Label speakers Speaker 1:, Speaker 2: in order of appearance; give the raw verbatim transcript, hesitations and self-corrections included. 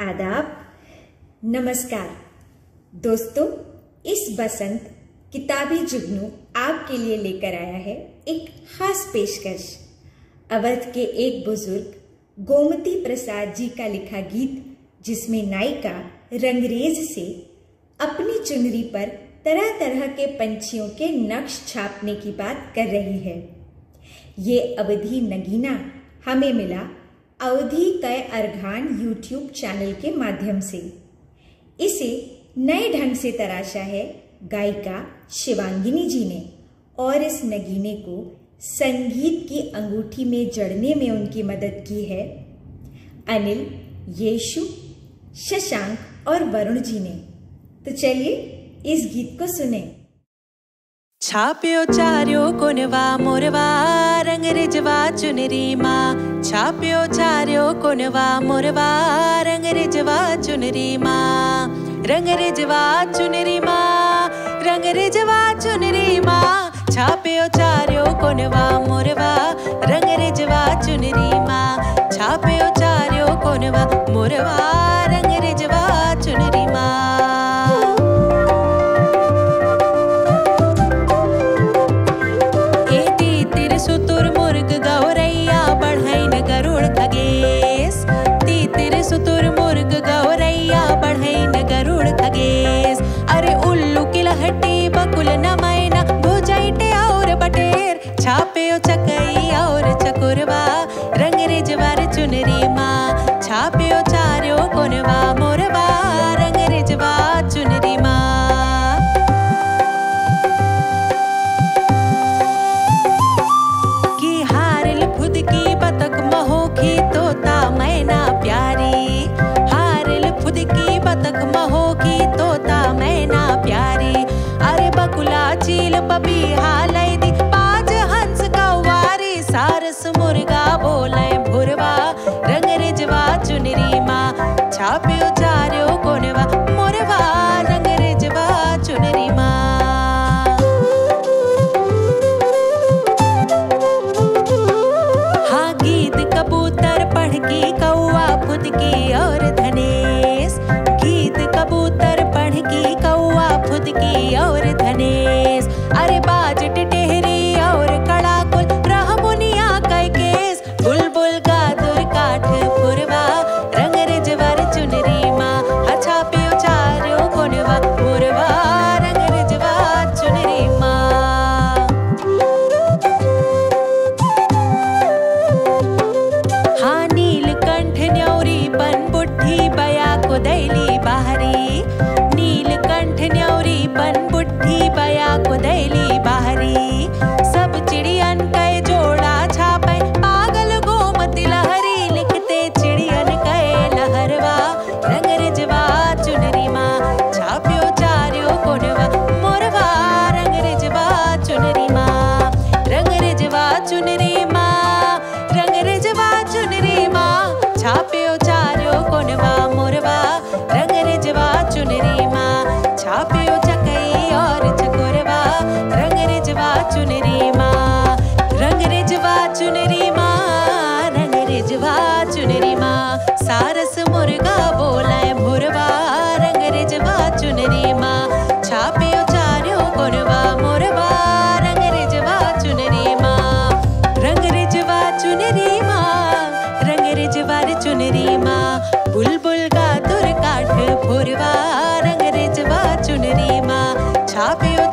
Speaker 1: आदाब, नमस्कार दोस्तों। इस बसंत किताबी जुगनू आपके लिए लेकर आया है एक खास पेशकश। अवध के एक बुजुर्ग गोमती प्रसाद जी का लिखा गीत, जिसमें नायिका रंगरेज से अपनी चुनरी पर तरह तरह के पंछियों के नक्श छापने की बात कर रही है। ये अवधी नगीना हमें मिला अवधी कै अरघान यूट्यूब चैनल के माध्यम से। इसे नए ढंग से तराशा है गायिका शिवांगिनी जी ने, और इस नगीने को संगीत की अंगूठी में जड़ने में उनकी मदद की है अनिल, येशु, शशांक और वरुण जी ने। तो चलिए इस गीत को सुने।
Speaker 2: छाप्यो चार्यो कुनवा मोरवा रंग रिजवा चुनरी माँ। छाप्यो चार्यो कुनवा मोरवा रंग रिजवा चुनरी माँ। रंग रिजवा चुनरी माँ, रंग रिजवा चुनरी माँ। छाप्यो चार्यो कुनवा मोरवा रंग रिजवा चुनरी माँ। छाप्यो चार्यो कुनवा मोरवा रंग रिजवा चुनरी माँ। सुतुर मुर्ग गौरैया बढ़ैन गरुड़ खगेश। तीतिर सुतुर मुर्ग गौरैया बढ़ैन गरुड़ खगेश। अरे उल्लू की लहटी बकुल न मैना भुजैटे और बटेर। छापे चकई और चकुरवा रंग रिजवार चुनरी माँ। छापे चार्यो कुनवा मोरवा रंग रिजवा चुनरी माँ। की बतक महोखी तोता मैना प्यारी। हारिल खुद की बतक महोखी तोता मैना प्यारी। अरे बकुला चील पपीहा लई दी पाज हंस कौवारी। सारस मुर्गा बोले भुरवा रंग रिजवा चुनरी माँ। छाप्यो चार्यो कुनवा मोरवा रंग रिजवा चुनरी माँ। कबूतर पढ़ की कौआ खुद की और धनेश। गीत कबूतर पढ़ की कौआ खुद की और धनेश। अरे बाज टिटहरी और कड़ाकुल रह मुनिया कै केस। बुलबुल गादुर काठ पुरवा रंग रिजवर चुनरी माँ। छाप्यो चार्यो कुनवा मोरवा रंग रिजवा चुनरी माँ। दैली बाहरी नीलकंठ न्यौरी पन बुढ़ी बया को दैली बाहरी। सब चिड़ियन कै जोड़ा छापे पागल गोमती लहरी। लिखते चिड़ियन कै लहरवा रंग रिजवा चुनरी माँ। छाप्यो चार्यो कुनवा मोरवा रंग रिजवा चुनरी माँ। रंग रिजवा चुनरी माँ, रंग रिजवा चुनरी माँ। छाप्यो चार्यो कुनवा मोरवा रंग रिजवा चुनरी माँ। छाप्यो चकई और चकुरवा रंग रिजवा चुनरी माँ। रंग रिजवा चुनरी माँ, रंग रिजवा चुनरी माँ। सारस मुर्गा बोले भुरवा रंग रिजवा चुनरी माँ। छाप्यो चार्यो कुनवा मोरवा रंग रिजवा चुनरी माँ। रंग रिजवा चुनरी माँ, रंग रिजवार चुनरी माँ। बुलबुल का दुर काठ भुरवा रंग रिजवा चुनरी माँ। छाप्यो